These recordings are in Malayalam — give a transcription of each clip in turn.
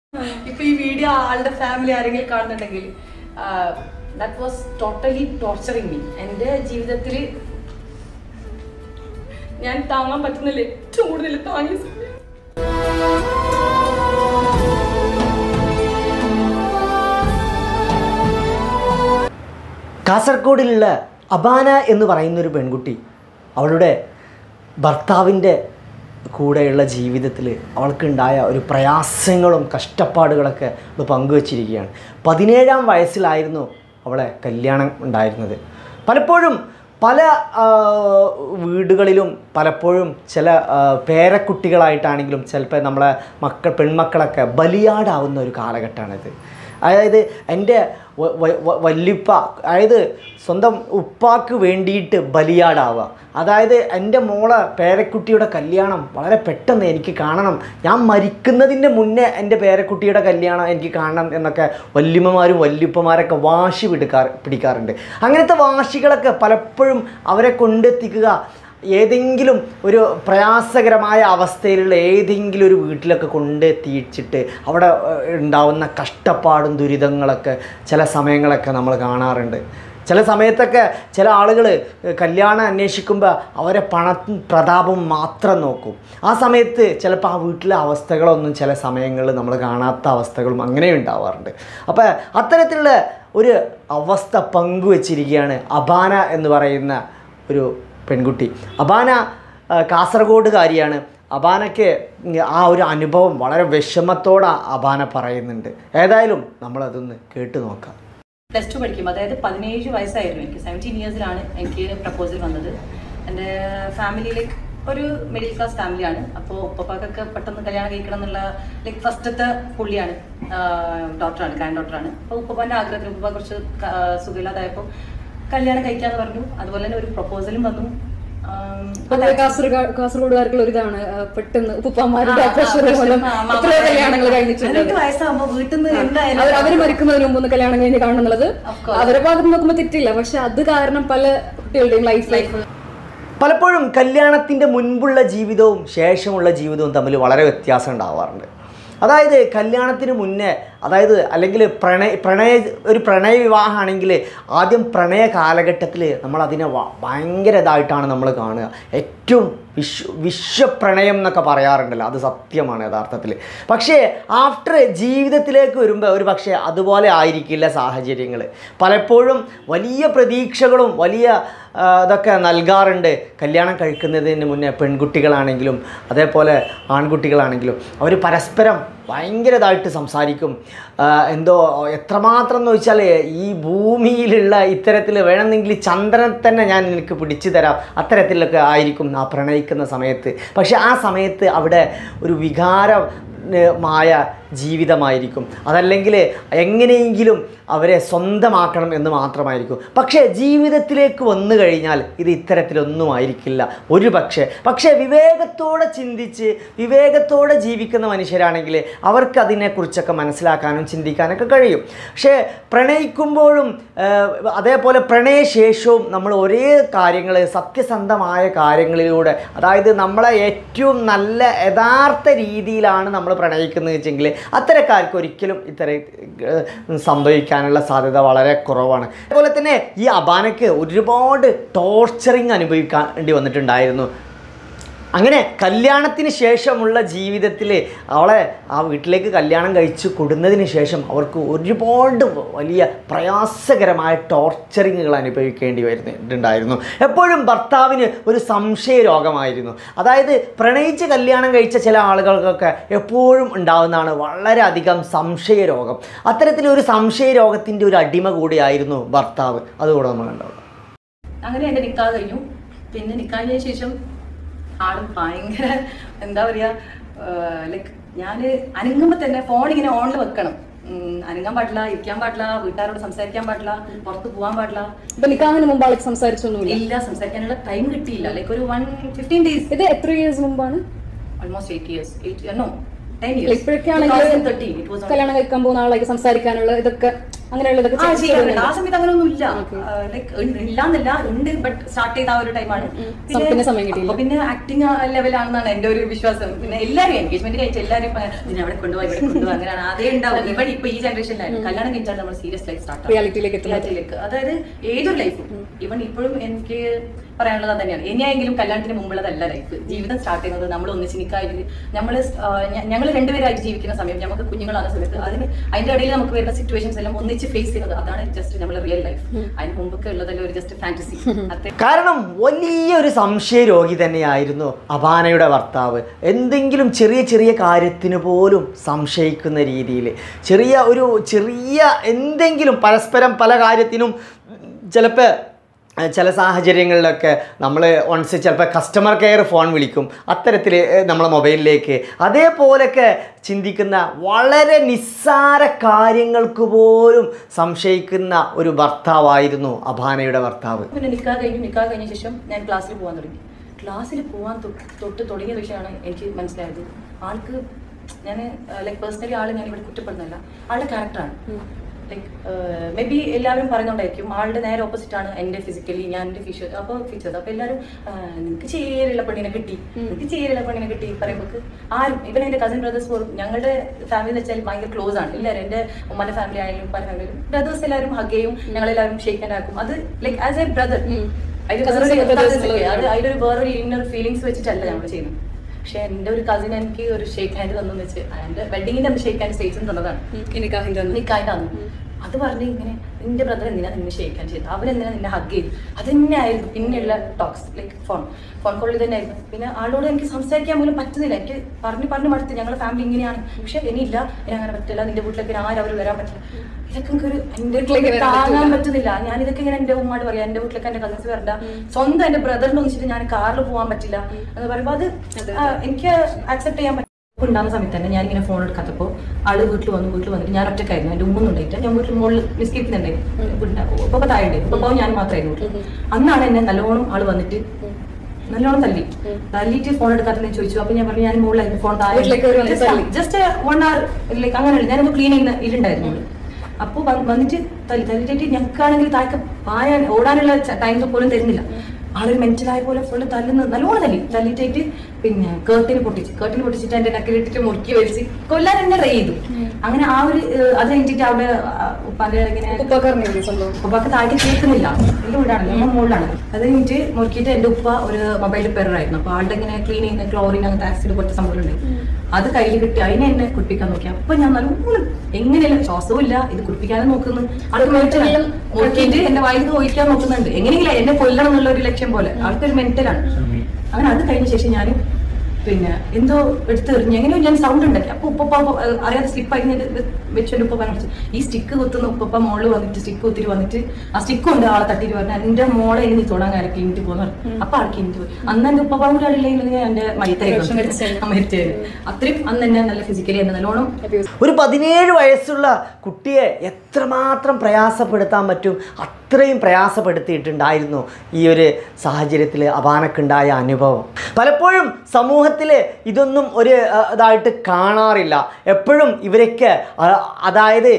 ഇപ്പൊ ഈ വീഡിയോ ആളുടെ ഫാമിലി ആരെങ്കിലും കാണുന്നുണ്ടെങ്കിൽ that was totally torturing me. എൻ്റെ ജീവിതത്തിൽ ഞാൻ താങ്ങാൻ പറ്റുന്നില്ല, ഏറ്റവും കൂടുതൽ താങ്ങിയ സമയം. കാസർഗോഡിലുള്ള അബാന എന്ന് പറയുന്നൊരു പെൺകുട്ടി അവളുടെ ഭർത്താവിൻ്റെ കൂടെയുള്ള ജീവിതത്തിൽ അവൾക്കുണ്ടായ ഒരു പ്രയാസങ്ങളും കഷ്ടപ്പാടുകളൊക്കെ അവൾ പങ്കുവച്ചിരിക്കുകയാണ്. 17-ാം വയസ്സിലായിരുന്നു അവളെ കല്യാണം ഉണ്ടായിരുന്നത്. പലപ്പോഴും പല വീടുകളിലും പലപ്പോഴും ചില പേരക്കുട്ടികളായിട്ടാണെങ്കിലും ചിലപ്പോൾ നമ്മളെ പെൺമക്കളൊക്കെ ബലിയാടാവുന്ന ഒരു കാലഘട്ടമാണിത്. അതായത് എൻ്റെ വല്യുപ്പ, അതായത് സ്വന്തം ഉപ്പാക്ക് വേണ്ടിയിട്ട് ബലിയാടാവുക. അതായത് എൻ്റെ മോളെ പേരക്കുട്ടിയുടെ കല്യാണം വളരെ പെട്ടെന്ന് എനിക്ക് കാണണം, ഞാൻ മരിക്കുന്നതിൻ്റെ മുന്നേ എൻ്റെ പേരക്കുട്ടിയുടെ കല്യാണം എനിക്ക് കാണണം എന്നൊക്കെ വല്യമ്മമാരും വല്യുപ്പമാരൊക്കെ വാശി പിടിക്കാറുണ്ട്. അങ്ങനത്തെ വാശികളൊക്കെ പലപ്പോഴും അവരെ കൊണ്ടെത്തിക്കുക ഏതെങ്കിലും ഒരു പ്രയാസകരമായ അവസ്ഥയിലുള്ള ഏതെങ്കിലും ഒരു വീട്ടിലൊക്കെ കൊണ്ടെത്തിച്ചിട്ട് അവിടെ ഉണ്ടാവുന്ന കഷ്ടപ്പാടും ദുരിതങ്ങളൊക്കെ ചില സമയങ്ങളൊക്കെ നമ്മൾ കാണാറുണ്ട്. ചില സമയത്തൊക്കെ ചില ആളുകൾ കല്യാണം അന്വേഷിക്കുമ്പോൾ അവരെ പ്രതാപം മാത്രം നോക്കും. ആ സമയത്ത് ചിലപ്പോൾ ആ വീട്ടിലെ അവസ്ഥകളൊന്നും ചില സമയങ്ങളിൽ നമ്മൾ കാണാത്ത അവസ്ഥകളും അങ്ങനെ ഉണ്ടാവാറുണ്ട്. അപ്പോൾ അത്തരത്തിലുള്ള ഒരു അവസ്ഥ പങ്കുവച്ചിരിക്കുകയാണ് അബാന എന്ന് പറയുന്ന ഒരു പെൺകുട്ടി. അബാന കാസർഗോഡുകാരിയാണ്. അബാനയ്ക്ക് ആ ഒരു അനുഭവം വളരെ വിഷമത്തോടെ അബാന പറയുന്നുണ്ട്. ഏതായാലും നമ്മളതൊന്ന് കേട്ട് നോക്കാം. +2 പഠിക്കും, അതായത് 17 വയസ്സായിരുന്നു എനിക്ക്. 17 ഇയേഴ്സിലാണ് എനിക്ക് പ്രപ്പോസൽ വന്നത്. എൻ്റെ ഫാമിലിയിലേക്ക് ഒരു മിഡിൽ ക്ലാസ് ഫാമിലിയാണ്. അപ്പോൾ ഉപ്പപ്പാക്കൊക്കെ പെട്ടെന്ന് കല്യാണം കഴിക്കണം എന്നുള്ള ഫസ്റ്റത്തെ പുള്ളിയാണ്, ഡോക്ടറാണ്, ഗ്രാൻഡ് ഡോക്ടറാണ്. അപ്പോൾ ഉപ്പപ്പാൻ്റെ ആഗ്രഹത്തിൽ ഉപ്പ കുറച്ച് സുഖമില്ലാതായപ്പോൾ കല്യാണം കഴിക്കാന്ന് പറഞ്ഞു. അതുപോലെ തന്നെ ഒരു പ്രപ്പോസലും വന്നു. കാസർഗോഡുകാർക്കുള്ള ഒരു ഇതാണ് പെട്ടെന്ന് ഉപ്പമാരുടെ കല്യാണങ്ങൾ കഴിഞ്ഞിട്ടുണ്ട്. 18 വയസ്സാകുമ്പോ വീട്ടിൽ നിന്ന് എന്തായാലും അവര് മരിക്കുന്നതിന് മുമ്പ് ഒന്ന് കല്യാണം കഴിഞ്ഞ് കാണണം എന്നുള്ളത് അവരെ ഭാഗത്ത് നോക്കുമ്പോൾ തെറ്റില്ല. പക്ഷെ അത് കാരണം പല കുട്ടികളുടെയും ലൈഫ് പലപ്പോഴും കല്യാണത്തിൻ്റെ മുൻപുള്ള ജീവിതവും ശേഷമുള്ള ജീവിതവും തമ്മിൽ വളരെ വ്യത്യാസം ഉണ്ടാവാറുണ്ട്. അതായത് കല്യാണത്തിന് മുന്നേ, അതായത് അല്ലെങ്കിൽ ഒരു പ്രണയ വിവാഹമാണെങ്കിൽ ആദ്യം പ്രണയ കാലഘട്ടത്തിൽ നമ്മളതിനെ ഭയങ്കര ഇതായിട്ടാണ് നമ്മൾ കാണുക. ഏറ്റവും വിശ്വപ്രണയം എന്നൊക്കെ പറയാറുണ്ടല്ലോ, അത് സത്യമാണ് യഥാർത്ഥത്തിൽ. പക്ഷേ ആഫ്റ്റർ ജീവിതത്തിലേക്ക് വരുമ്പോൾ ഒരു പക്ഷേ അതുപോലെ ആയിരിക്കില്ല സാഹചര്യങ്ങൾ. പലപ്പോഴും വലിയ പ്രതീക്ഷകളും വലിയ ഇതൊക്കെ നൽകാറുണ്ട് കല്യാണം കഴിക്കുന്നതിന് മുന്നേ. പെൺകുട്ടികളാണെങ്കിലും അതേപോലെ ആൺകുട്ടികളാണെങ്കിലും അവർ പരസ്പരം ഭയങ്കരതായിട്ട് സംസാരിക്കും. എന്തോ എത്രമാത്രം എന്ന് വെച്ചാൽ ഈ ഭൂമിയിലുള്ള ഇത്തരത്തിൽ വേണമെന്നെങ്കിൽ ചന്ദ്രനെ തന്നെ ഞാൻ നിനക്ക് പിടിച്ചു തരാം, അത്തരത്തിലൊക്കെ ആയിരിക്കും ആ പ്രണയിക്കുന്ന സമയത്ത്. പക്ഷെ ആ സമയത്ത് അവിടെ ഒരു മായ ജീവിതമായിരിക്കും. അതല്ലെങ്കിൽ എങ്ങനെയെങ്കിലും അവരെ സ്വന്തമാക്കണം എന്ന് മാത്രമായിരിക്കും. പക്ഷേ ജീവിതത്തിലേക്ക് വന്നു കഴിഞ്ഞാൽ ഇത് ഇത്തരത്തിലൊന്നും ആയിരിക്കില്ല ഒരു പക്ഷേ വിവേകത്തോടെ ചിന്തിച്ച് വിവേകത്തോടെ ജീവിക്കുന്ന മനുഷ്യരാണെങ്കിൽ അവർക്ക് അതിനെക്കുറിച്ചൊക്കെ മനസ്സിലാക്കാനും ചിന്തിക്കാനൊക്കെ കഴിയും. പക്ഷേ പ്രണയിക്കുമ്പോഴും അതേപോലെ പ്രണയശേഷവും നമ്മൾ ഒരേ കാര്യങ്ങൾ, സത്യസന്ധമായ കാര്യങ്ങളിലൂടെ, അതായത് നമ്മളെ ഏറ്റവും നല്ല യഥാർത്ഥ രീതിയിലാണ് നമ്മൾ പ്രണയിക്കുന്നത് വെച്ചെങ്കിൽ അത്തരക്കാർക്ക് ഒരിക്കലും സംഭവിക്കാനുള്ള സാധ്യത വളരെ കുറവാണ്. അതുപോലെ തന്നെ ഈ അബാനയ്ക്ക് ഒരുപാട് ടോർച്ചറിങ് അനുഭവിക്കേണ്ടി വന്നിട്ടുണ്ടായിരുന്നു. അങ്ങനെ കല്യാണത്തിന് ശേഷമുള്ള ജീവിതത്തിൽ അവളെ ആ വീട്ടിലേക്ക് കല്യാണം കഴിച്ച് കൊടുന്നതിന് ശേഷം അവർക്ക് ഒരുപാട് വലിയ പ്രയാസകരമായ ടോർച്ചറിങ്ങുകൾ അനുഭവിക്കേണ്ടി വരുന്നുണ്ടായിരുന്നു. എപ്പോഴും ഭർത്താവിന് ഒരു സംശയ രോഗമായിരുന്നു. അതായത് പ്രണയിച്ച് കല്യാണം കഴിച്ച ചില ആളുകൾക്കൊക്കെ എപ്പോഴും ഉണ്ടാകുന്നതാണ് വളരെയധികം സംശയ രോഗം. അത്തരത്തിലൊരു സംശയ രോഗത്തിൻ്റെ ഒരു അടിമ കൂടിയായിരുന്നു ഭർത്താവ്. അതുകൂടെ നമ്മൾ കണ്ടോളാം. അങ്ങനെ എൻ്റെ നിക്കാഹ് കഴിഞ്ഞു. പിന്നെ നിക്കാഹിന് ശേഷം ആളും ഭയങ്കര എന്താ പറയുക, ലൈക്ക് ഞാൻ അനങ്ങുമ്പോൾ തന്നെ ഫോൺ ഇങ്ങനെ ഓണിൽ വെക്കണം. അനങ്ങാൻ പാടില്ല, ഇരിക്കാൻ പാടില്ല, വീട്ടുകാരോട് സംസാരിക്കാൻ പാടില്ല, പുറത്ത് പോകാൻ പാടില്ല. നിക്കാഹിന് മുമ്പ് ആൾക്ക് സംസാരിച്ചൊന്നുമില്ല? ഇല്ല, സംസാരിക്കാനുള്ള ടൈം കിട്ടിയില്ല. ലൈക്ക് ഒരു 15 days. ഇത് എത്ര ഇയേഴ്സ് മുമ്പാണ്? Almost 8 years. 10 years. ഇപ്പോഴൊക്കെയാണെങ്കിൽ കല്യാണം കഴിക്കാൻ പോകുന്ന ആളായി സംസാരിക്കാനുള്ള ഇതൊക്കെ അങ്ങനെയുള്ളതൊക്കെ ചെയ്യാറുണ്ട്. ആ സമയത്ത് അങ്ങനെ ഒന്നും ഇല്ല, ലൈക്ക് ഇല്ലാന്നല്ല, ഉണ്ട്, ബട്ട് സ്റ്റാർട്ട് ചെയ്ത ആ ഒരു ടൈമാണ്. പിന്നെ ആക്ടിങ് ലെവലാണെന്നാണ് എന്റെ ഒരു വിശ്വാസം. പിന്നെ എല്ലാവരും എൻഗേജ്മെന്റ് കഴിച്ച എല്ലാവരും പിന്നെ അവിടെ കൊണ്ടുപോയി ഇവിടെ കൊണ്ടുപോയി അങ്ങനെയാണ് അതേ ഉണ്ടാവും. ഇവിടെ ഇപ്പൊ ഈ ജനറേഷനിലായിരുന്നു കല്യാണം കഴിച്ചാൽ നമ്മൾ സീരിയസ് ലൈഫ് സ്റ്റാർട്ട് റിയാലിറ്റിയിലേക്ക്. അതായത് ഏതൊരു ലൈഫും ഈവൻ ഇപ്പോഴും എനിക്ക് പറയാനുള്ളത് തന്നെയാണ്. ഇനിയെങ്കിലും കല്യാണത്തിന് മുമ്പുള്ളതല്ല ലൈഫ്. ജീവിതം സ്റ്റാർട്ട് ചെയ്യുന്നത് നമ്മൾ ഒന്നിച്ച് നിൽക്കായിട്ട് ഞങ്ങൾ രണ്ടുപേരായിട്ട് ജീവിക്കുന്ന സമയം, നമുക്ക് കുഞ്ഞുങ്ങളാകുന്ന സമയത്ത് അതിന്റെ ഇടയിൽ നമുക്ക് വരുന്ന സിറ്റുവേഷൻസ് എല്ലാം ഒന്നിച്ച് ഫേസ് ചെയ്യുന്നത്, അതാണ് ജസ്റ്റ് നമ്മുടെ റിയൽ ലൈഫ്. അതിന് മുമ്പൊക്കെ ഉള്ളതല്ല ഒരു ജസ്റ്റ് ഫാന്റസി. കാരണം വലിയൊരു സംശയ രോഗി തന്നെയായിരുന്നു അബാനയുടെ ഭർത്താവ്. എന്തെങ്കിലും ചെറിയ ചെറിയ കാര്യത്തിന് പോലും സംശയിക്കുന്ന രീതിയിൽ, ചെറിയ എന്തെങ്കിലും പരസ്പരം പല കാര്യത്തിനും ചിലപ്പോൾ ചില സാഹചര്യങ്ങളിലൊക്കെ നമ്മൾ വൺസ് ചിലപ്പോൾ കസ്റ്റമർ കെയർ ഫോൺ വിളിക്കും, അത്തരത്തിൽ നമ്മളെ മൊബൈലിലേക്ക് അതേപോലെയൊക്കെ ചിന്തിക്കുന്ന, വളരെ നിസ്സാര കാര്യങ്ങൾക്ക് പോലും സംശയിക്കുന്ന ഒരു ഭർത്താവായിരുന്നു അബാനയുടെ ഭർത്താവ്. പിന്നെ നിക്കാഹ് കഴിഞ്ഞ ശേഷം ഞാൻ ക്ലാസ്സിൽ പോകാൻ തുടങ്ങി. ക്ലാസ്സിൽ പോകാൻ തൊട്ട് തുടങ്ങിയ വിഷയമാണ് എനിക്ക് മനസ്സിലായത്, ആൾക്ക് ഞാൻ ലൈക്ക് പേഴ്സണലി ആൾ ഞാൻ ഇവിടെ കുറ്റപ്പെടുന്നില്ല, ആളുടെ ക്യാരക്ടറാണ്. ലൈക്ക് മേ ബി എല്ലാവരും പറയുന്നുണ്ടായിരിക്കും ആളുടെ നേരെ ഓപ്പോസിറ്റ് ആണ് എൻ്റെ ഫിസിക്കലി, ഞാൻ എൻ്റെ ഫീച്ചേഴ്സ്. അപ്പോൾ എല്ലാവരും നിനക്ക് ചേരുള്ള പെണ്ണിനെ കിട്ടി പറയുമ്പോൾ ആരും, ഇവൻ എൻ്റെ കസിൻ ബ്രദേഴ്സ് പോലും, ഞങ്ങളുടെ ഫാമിലി എന്ന് വെച്ചാൽ ഭയങ്കര ക്ലോസ് ആണ് എല്ലാവരും. എൻ്റെ ഉമ്മൻ്റെ ഫാമിലി ആയാലും പല ഫാമിലിയും ബ്രദേഴ്സ് എല്ലാവരും ഹഗ് ചെയ്യും, ഞങ്ങളെല്ലാവരും ഷേക്ക് ഹാൻഡ് ആക്കും. അത് ലൈക്ക് ആസ് എ ബ്രദർ, അതിലൊരു വേറൊരു ഇന്നർ ഫീലിങ്സ് വെച്ചിട്ടല്ല ഞങ്ങൾ ചെയ്യുന്നത്. പക്ഷെ എൻ്റെ ഒരു കസിൻ എനിക്ക് ഒരു ഷേക്ക് ഹാൻഡ് തന്നെന്ന് വെച്ച് എൻ്റെ വെഡിങ്ങിന്റെ ഷേക്ക് ഹാൻഡ് സ്റ്റേറ്റ്സും തന്നതാണ്. നിക്കാഹിന്റെ അത് പറഞ്ഞ് ഇങ്ങനെ നിന്റെ ബ്രദർ എന്തിനാ നിന്നെ ഷേക്ക് ഹാൻഡ് ചെയ്തത്, അവരെന്തിനാ നിന്നെ ഹഗ് ചെയ്തു, അത് തന്നെയായിരുന്നു പിന്നെയുള്ള ടോക്സ്. ലൈക്ക് ഫോൺ കോളിൽ തന്നെയായിരുന്നു. പിന്നെ ആളോട് എനിക്ക് സംസാരിക്കാൻ പോലും പറ്റുന്നില്ല, എനിക്ക് പറഞ്ഞു മടുത്ത്, ഞങ്ങളുടെ ഫാമിലി ഇങ്ങനെയാണ്, പക്ഷെ ഇനിയില്ല, അങ്ങനെ പറ്റില്ല, നിന്റെ വീട്ടിലേക്ക് ആരും അവർ വരാൻ പറ്റില്ല. ഇതൊക്കെ എനിക്കൊരു എൻ്റെ വീട്ടിലേക്ക് താങ്ങാൻ പറ്റുന്നില്ല. ഞാനിതൊക്കെ ഇങ്ങനെ എൻ്റെ ഉമ്മാട് പറയാം, എൻ്റെ വീട്ടിലേക്ക് എൻ്റെ കസിൻസ് വരണ്ട, സ്വന്തം എൻ്റെ ബ്രദറിനെ ഒന്നിച്ചിട്ട് ഞാൻ കാറിൽ പോകാൻ പറ്റില്ല എന്ന് പറയുമ്പോൾ അത് എനിക്ക് ആക്സെപ്റ്റ് ചെയ്യാൻ പറ്റും. ഉണ്ടാകുന്ന സമയത്ത് തന്നെ ഞാനിങ്ങനെ ഫോൺ എടുക്കാത്തപ്പോൾ ആള് വീട്ടിൽ വന്നിട്ട് ഞാൻ ഒറ്റക്കായിരുന്നു, എൻ്റെ ഉമ്മൊന്നുണ്ടായിട്ട് ഞാൻ വീട്ടിൽ മുകളിൽ നിസ്കരിക്കുന്നുണ്ടായിരുന്നു, ഇപ്പൊ താഴെ ഇപ്പൊ ഞാൻ മാത്രമായിരുന്നു വീട്ടിൽ. അന്നാണ് എന്നെ നല്ലോണം ആള് വന്നിട്ട് നല്ലോണം തല്ലിയിട്ട് ഫോൺ എടുക്കാത്തതെന്ന് ചോദിച്ചു. അപ്പൊ ഞാൻ പറഞ്ഞു ഞാൻ മുകളിലായിരുന്നു, ഫോൺ താഴെ ജസ്റ്റ് 1 hour ലൈക്ക് അങ്ങനെയല്ല, ഞാനൊന്ന് ക്ലീൻ ചെയ്യുന്ന ഇരുണ്ടായിരുന്നു. അപ്പോൾ വന്നിട്ട് തല്ലിട്ട് ഞങ്ങൾക്കാണെങ്കിൽ താഴെ പായാൻ ഓടാനുള്ള ടൈം പോലും തരുന്നില്ല. ആളൊരു മെന്റലായ പോലെ ഫുള്ള് നല്ലോണം തല്ലിട്ടായിട്ട് പിന്നെ കേർട്ടിന് പൊട്ടിച്ചിട്ട് എന്റെ നക്കിലിട്ടിട്ട് മുറുക്കി വലിച്ച് കൊല്ലാൻ എന്നെ ട്രൈ ചെയ്തു. അങ്ങനെ ആ ഒരു അത് കഴിഞ്ഞിട്ട് അവിടെ ഉപ്പാന്റെ ഇങ്ങനെ ഉപ്പാക്ക് താഴെ കേൾക്കുന്നില്ല, എന്റെ വീടാണല്ലോ, നമ്മുടെ മുകളിലാണ്. അത് കഴിഞ്ഞിട്ട് മുറുക്കിയിട്ട് എന്റെ ഉപ്പ ഒരു മൊബൈൽ റിപ്പയറായിരുന്നു. അപ്പൊ ആളുടെ ഇങ്ങനെ ക്ലീൻ ചെയ്യുന്ന ക്ലോറിൻ അങ്ങനത്തെ ആക്സിഡ് പോലത്തെ സംഭവമുണ്ട്, അത് കയ്യിൽ കിട്ടി അതിനെ എന്നെ കുടിപ്പിക്കാൻ നോക്കി. അപ്പൊ ഞാൻ നല്ലോണം എങ്ങനെയല്ല ശ്വാസവും ഇല്ല, ഇത് കുടിപ്പിക്കാനും നോക്കുന്നു, ആൾക്ക് മെന്റലാണ്. മുറുക്കിയിട്ട് എന്റെ വായിൽ ഒഴിക്കാൻ നോക്കുന്നുണ്ട്, എങ്ങനെയെങ്കിലും എന്നെ കൊല്ലണം എന്നുള്ള ഒരു ലക്ഷ്യം പോലെ. ആൾക്കൊരു മെന്റലാണ്. അങ്ങനെ അത് കഴിഞ്ഞ ശേഷം ഞാൻ പിന്നെ എന്തോ എടുത്തെറിഞ്ഞ് എങ്ങനെയോ ഞാൻ സൗണ്ട് ഉണ്ടാക്കി. അപ്പൊ ഉപ്പ അറിയാതെ സ്ലിപ്പായി വെച്ചോണ്ട് ഉപ്പ പറഞ്ഞു, ഈ സ്റ്റിക്ക് കുത്തുന്ന ഉപ്പ മോളിൽ വന്നിട്ട് സ്റ്റിക്ക് കുത്തിട്ട് വന്നിട്ട് ആ സ്റ്റിക്ക് കൊണ്ട് ആളെ തട്ടിട്ട് പറഞ്ഞു, എന്റെ മോളെ ഇനി തൊടാൻ കാരൊക്കെ ഇനിറ്റ് പോകുന്ന പറഞ്ഞു. അപ്പൊ ആൾക്ക് ഇനിറ്റ് പോയി. അന്ന് എന്റെ ഉപ്പ കൂടെ അറിയില്ലെങ്കിൽ എന്റെ മരിച്ചായിരുന്നു. അത്രയും അന്ന് എന്നെ നല്ല ഫിസിക്കലി എന്നെ നല്ലോണം. ഒരു 17 വയസ്സുള്ള കുട്ടിയെ എത്രമാത്രം പ്രയാസപ്പെടുത്താൻ പറ്റും, അത്രയും പ്രയാസപ്പെടുത്തിയിട്ടുണ്ടായിരുന്നു ഈ ഒരു സാഹചര്യത്തിൽ അബാനക്കുണ്ടായ അനുഭവം. പലപ്പോഴും സമൂഹത്തിൽ ഇതൊന്നും ഒരു ഇതായിട്ട് കാണാറില്ല. എപ്പോഴും ഇവരൊക്കെ അതായത്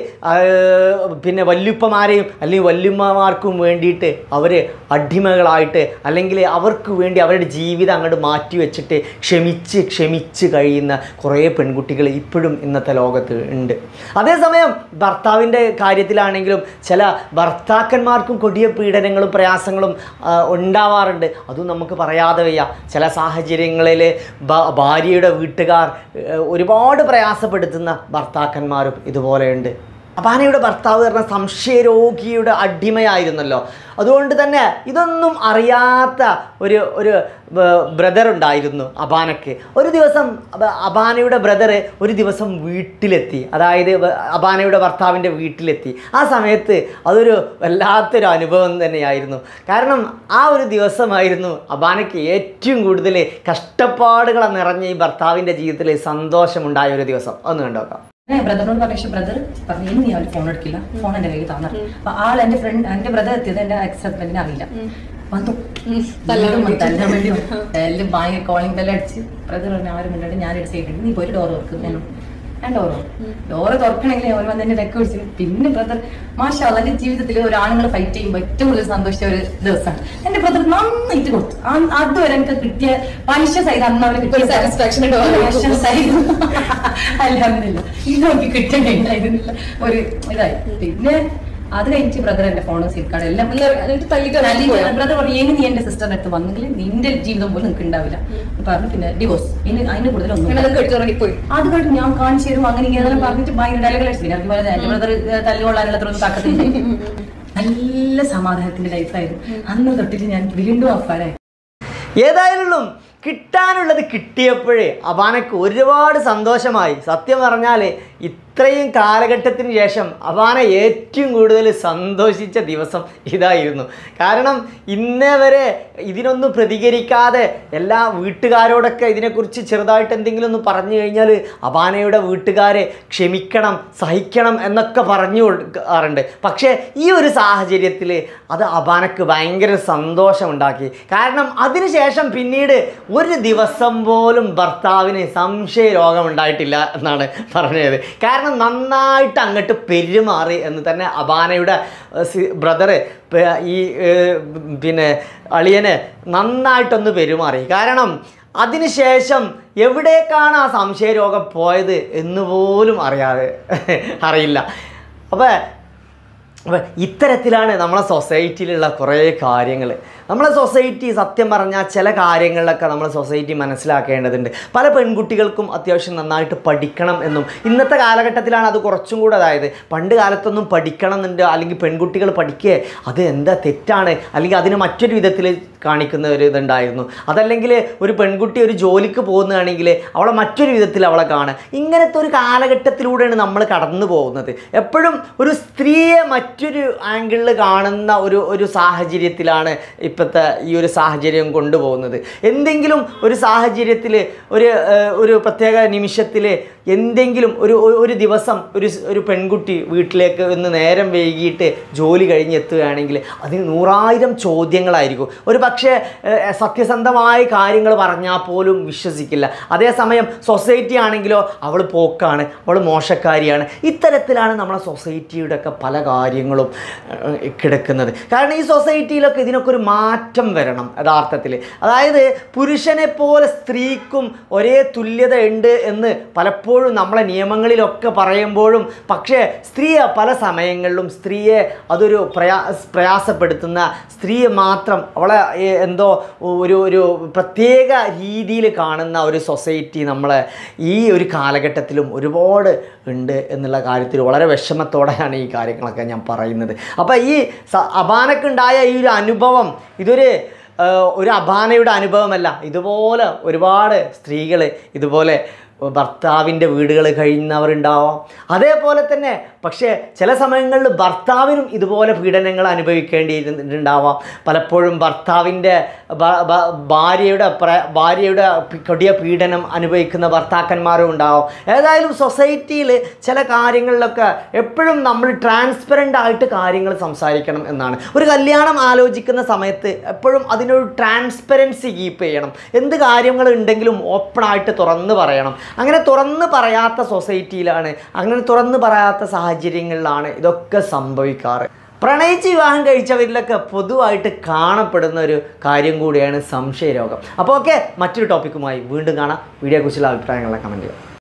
പിന്നെ വല്യുപ്പമാരെയും അല്ലെങ്കിൽ വല്യുമ്മമാർക്കും വേണ്ടിയിട്ട് അവർ അടിമകളായിട്ട് അല്ലെങ്കിൽ അവർക്ക് വേണ്ടി അവരുടെ ജീവിതം അങ്ങോട്ട് മാറ്റി വെച്ചിട്ട് ക്ഷമിച്ച് കഴിയുന്ന കുറേ പെൺകുട്ടികൾ ഇപ്പോഴും ഇന്നത്തെ ലോകത്ത് ഉണ്ട്. അതേസമയം ഭർത്താവിൻ്റെ കാര്യത്തിലാണെങ്കിലും ചില ഭർത്താക്കന്മാർക്കും കൊടിയ പീഡനങ്ങളും പ്രയാസങ്ങളും ഉണ്ടാവാറുണ്ട്. അതും നമുക്ക് പറയാതെ വയ്യ. ചില സാഹചര്യങ്ങളിൽ ഭാര്യയുടെ വീട്ടുകാർ ഒരുപാട് പ്രയാസപ്പെടുത്തുന്ന ഭർത്താക്കന്മാരും ഇതുപോലെയുണ്ട്. അബാനയുടെ ഭർത്താവ് പറഞ്ഞ സംശയരോഗിയുടെ അടിമയായിരുന്നല്ലോ. അതുകൊണ്ട് തന്നെ ഇതൊന്നും അറിയാത്ത ഒരു ബ്രദർ ഉണ്ടായിരുന്നു അബാനയ്ക്ക്. ഒരു ദിവസം അബാനയുടെ ബ്രദർ ഒരു ദിവസം വീട്ടിലെത്തി, അതായത് അബാനയുടെ ഭർത്താവിൻ്റെ വീട്ടിലെത്തി. ആ സമയത്ത് അതൊരു വല്ലാത്തൊരു അനുഭവം തന്നെയായിരുന്നു. കാരണം ആ ഒരു ദിവസമായിരുന്നു അബാനയ്ക്ക് ഏറ്റവും കൂടുതൽ കഷ്ടപ്പാടുകൾ നിറഞ്ഞ ഈ ഭർത്താവിൻ്റെ ജീവിതത്തിൽ സന്തോഷമുണ്ടായ ഒരു ദിവസം. ഒന്ന് കണ്ടോക്കാം. ബ്രദറിനോട് പറഞ്ഞു, ബ്രദർ പറഞ്ഞു ഇനി നീ അവര് ഫോൺ എടുക്കില്ല, ഫോൺ എന്റെ കയ്യിൽ താന്നു. അപ്പൊ എന്റെ ഫ്രണ്ട് എന്റെ ബ്രദർ എത്തിയത് എന്റെ എക്സ് ഹസ്ബൻഡിനെ അറിയില്ല. വന്നു തല്ലാൻ വേണ്ടി ഭയങ്കര കോളിംഗ് ബെല്ല് അടിച്ച് ബ്രദർ പറഞ്ഞു ആരും മിണ്ടാണ്ട് ഞാൻ എടുത്ത് ചെയ്തിട്ടുണ്ട്, നീ പോയിട്ട് ഡോർ തുറക്കും. ഞാൻ ഡോറ് തുറക്കണമെങ്കിൽ അവർ വന്ന് എന്നെ രക്ക പിടിച്ചു. പിന്നെ ബ്രദർ മാഷാ അല്ലാഹ് എന്റെ ജീവിതത്തിൽ ഒരു ആണുങ്ങൾ ഫൈറ്റ് ചെയ്യുമ്പോൾ ഏറ്റവും കൂടുതൽ സന്തോഷിച്ച ഒരു ദിവസമാണ്. എന്റെ ബ്രദർ നന്നായിട്ട് കൊടുത്തു. അതുവരെ എനിക്ക് കിട്ടിയ പലിശ സൈഡ് അന്ന് അവന് കിട്ടിയ സാറ്റിസ്ഫാക്ഷൻ അൽഹംദുലില്ലാ ഇത് എനിക്ക് കിട്ടണ്ടായിരുന്നില്ല ഒരു ഇതായി. പിന്നെ അത് കഴിഞ്ഞിട്ട് ബ്രദർ എന്റെ ഫോൺ സിം കാർഡ് എല്ലാം ബ്രദർ പറഞ്ഞു ഇനി നീ എന്റെ സിസ്റ്ററിന്റെ അടുത്ത് വന്നെങ്കിൽ നിന്റെ ജീവിതം പോലും നിനക്ക് ഉണ്ടാവില്ല പറഞ്ഞു. പിന്നെ ഡിവോഴ്സ് ഇനി അതിന് കൂടുതൽ ഒന്നും അത് കഴിഞ്ഞ് ഞാൻ കാണിച്ചു തരും അങ്ങനെ ഇങ്ങനെ പറഞ്ഞിട്ട് ഭയങ്കര ഡയലോഗ് അടിച്ചു. അതുപോലെ എന്റെ ബ്രദർ തല്ലുകൊള്ളാനുള്ളതൊന്നും താക്കത്തില്ല. നല്ല സമാധാനത്തിന്റെ ലൈഫായിരുന്നു. അന്ന് തൊട്ടിട്ട് ഞാൻ വീണ്ടും അഫാനായി. ഏതായാലും കിട്ടാനുള്ളത് കിട്ടിയപ്പോഴേ അബാനക്ക് ഒരുപാട് സന്തോഷമായി. സത്യം പറഞ്ഞാൽ ഇത്രയും കാലഘട്ടത്തിന് ശേഷം അബാന ഏറ്റവും കൂടുതൽ സന്തോഷിച്ച ദിവസം ഇതായിരുന്നു. കാരണം ഇന്നേ വരെ ഇതിനൊന്നും പ്രതികരിക്കാതെ എല്ലാ വീട്ടുകാരോടൊക്കെ ഇതിനെക്കുറിച്ച് ചെറുതായിട്ട് എന്തെങ്കിലും ഒന്ന് പറഞ്ഞു കഴിഞ്ഞാൽ അബാനയുടെ വീട്ടുകാരെ ക്ഷമിക്കണം സഹിക്കണം എന്നൊക്കെ പറഞ്ഞു കൊടുക്കാറുണ്ട്. പക്ഷേ ഈ ഒരു സാഹചര്യത്തിൽ അത് അബാനക്ക് ഭയങ്കര സന്തോഷമുണ്ടാക്കി. കാരണം അതിനുശേഷം പിന്നീട് ഒരു ദിവസം പോലും ഭർത്താവിന് സംശയ രോഗമുണ്ടായിട്ടില്ല എന്നാണ് പറഞ്ഞത്. കാരണം നന്നായിട്ട് അങ്ങോട്ട് പെരുമാറി എന്ന് തന്നെ അബാനയുടെ ബ്രദറ് ഈ പിന്നെ അളിയന് നന്നായിട്ടൊന്ന് പെരുമാറി. കാരണം അതിനുശേഷം എവിടേക്കാണ് ആ സംശയ രോഗം പോയത് എന്ന് പോലും അറിയില്ല. അപ്പോൾ ഇത്തരത്തിലാണ് നമ്മളെ സൊസൈറ്റിയിലുള്ള കുറേ കാര്യങ്ങൾ. നമ്മളെ സൊസൈറ്റി സത്യം പറഞ്ഞാൽ ചില കാര്യങ്ങളിലൊക്കെ നമ്മളെ സൊസൈറ്റി മനസ്സിലാക്കേണ്ടതുണ്ട്. പല പെൺകുട്ടികൾക്കും അത്യാവശ്യം നന്നായിട്ട് പഠിക്കണം എന്നും ഇന്നത്തെ കാലഘട്ടത്തിലാണ് അത് കുറച്ചും കൂടെ അതായത് പണ്ട് കാലത്തൊന്നും പഠിക്കണം എന്നുണ്ട് അല്ലെങ്കിൽ പെൺകുട്ടികൾ പഠിക്കുക അത് എന്താ തെറ്റാണ് അല്ലെങ്കിൽ അതിന് മറ്റൊരു വിധത്തിൽ കാണിക്കുന്ന ഒരു ഇതുണ്ടായിരുന്നു. അതല്ലെങ്കിൽ ഒരു പെൺകുട്ടി ഒരു ജോലിക്ക് പോകുന്നതാണെങ്കിൽ അവളെ മറ്റൊരു വിധത്തിൽ അവളെ കാണുക. ഇങ്ങനത്തെ ഒരു കാലഘട്ടത്തിലൂടെയാണ് നമ്മൾ കടന്നു പോകുന്നത്. എപ്പോഴും ഒരു സ്ത്രീയെ മറ്റൊരു ആംഗിളിൽ കാണുന്ന ഒരു സാഹചര്യത്തിലാണ് ഇപ്പോഴത്തെ ഈ ഒരു സാഹചര്യം കൊണ്ടുപോകുന്നത്. എന്തെങ്കിലും ഒരു സാഹചര്യത്തിൽ ഒരു പ്രത്യേക നിമിഷത്തിൽ എന്തെങ്കിലും ഒരു ദിവസം ഒരു പെൺകുട്ടി വീട്ടിലേക്ക് ഒന്ന് നേരം വൈകിയിട്ട് ജോലി കഴിഞ്ഞെത്തുകയാണെങ്കിൽ അതിന് 100,000 ചോദ്യങ്ങളായിരിക്കും. ഒരു പക്ഷേ സത്യസന്ധമായ കാര്യങ്ങൾ പറഞ്ഞാൽ പോലും വിശ്വസിക്കില്ല. അതേസമയം സൊസൈറ്റി ആണെങ്കിലോ അവൾ പോക്കാണ്, അവൾ മോശക്കാരിയാണ്. ഇത്തരത്തിലാണ് നമ്മളെ സൊസൈറ്റിയുടെയൊക്കെ പല കാര്യങ്ങളും കിടക്കുന്നത്. കാരണം ഈ സൊസൈറ്റിയിലൊക്കെ ഇതിനൊക്കെ ഒരു മാറ്റം വരണം യഥാർത്ഥത്തിൽ. അതായത് പുരുഷനെ പോലെ സ്ത്രീക്കും ഒരേ തുല്യത ഉണ്ട് എന്ന് പലപ്പോഴും നമ്മളെ നിയമങ്ങളിലൊക്കെ പറയുമ്പോഴും പക്ഷേ സ്ത്രീയെ പല സമയങ്ങളിലും സ്ത്രീയെ അതൊരു പ്രയാസപ്പെടുത്തുന്ന സ്ത്രീയെ മാത്രം അവളെ എന്തോ ഒരു പ്രത്യേക രീതിയിൽ കാണുന്ന ഒരു സൊസൈറ്റി നമ്മളെ ഈ ഒരു കാലഘട്ടത്തിലും ഒരുപാട് ഉണ്ട് എന്നുള്ള കാര്യത്തിൽ വളരെ വിഷമത്തോടെയാണ് ഈ കാര്യങ്ങളൊക്കെ ഞാൻ പറയുന്നത്. അപ്പോൾ ഈ അബാനക്കുണ്ടായ ഈ ഒരു അനുഭവം ഒരു അബാനയുടെ അനുഭവമല്ല. ഇതുപോലെ ഒരുപാട് സ്ത്രീകൾ ഇതുപോലെ ഭർത്താവിൻ്റെ വീടുകൾ കഴിയുന്നവരുണ്ടാവാം. അതേപോലെ തന്നെ പക്ഷേ ചില സമയങ്ങളിൽ ഭർത്താവിനും ഇതുപോലെ പീഡനങ്ങൾ അനുഭവിക്കേണ്ടിയിട്ടുണ്ടാവാം. പലപ്പോഴും ഭർത്താവിൻ്റെ ഭാര്യയുടെ കൊടിയ പീഡനം അനുഭവിക്കുന്ന ഭർത്താക്കന്മാരും ഉണ്ടാവും. ഏതായാലും സൊസൈറ്റിയിൽ ചില കാര്യങ്ങളിലൊക്കെ എപ്പോഴും നമ്മൾ ട്രാൻസ്പെറൻ്റ് ആയിട്ട് കാര്യങ്ങൾ സംസാരിക്കണം എന്നാണ്. ഒരു കല്യാണം ആലോചിക്കുന്ന സമയത്ത് എപ്പോഴും അതിനൊരു ട്രാൻസ്പെറൻസി കീപ്പ് ചെയ്യണം. എന്ത് കാര്യങ്ങൾ ഉണ്ടെങ്കിലും ഓപ്പണായിട്ട് തുറന്ന് പറയണം. അങ്ങനെ തുറന്ന് പറയാത്ത സൊസൈറ്റിയിലാണ്, അങ്ങനെ തുറന്ന് പറയാത്ത സാഹചര്യങ്ങളിലാണ് ഇതൊക്കെ സംഭവിക്കാറ്. പ്രണയിച്ച് വിവാഹം കഴിച്ചവരിലൊക്കെ പൊതുവായിട്ട് കാണപ്പെടുന്ന ഒരു കാര്യം കൂടിയാണ് സംശയരോഗം. അപ്പോൾ ഓക്കെ, മറ്റൊരു ടോപ്പിക്കുമായി വീണ്ടും കാണാം. വീഡിയോയെക്കുറിച്ചുള്ള അഭിപ്രായങ്ങളെ കമൻറ്റ് ചെയ്യുക.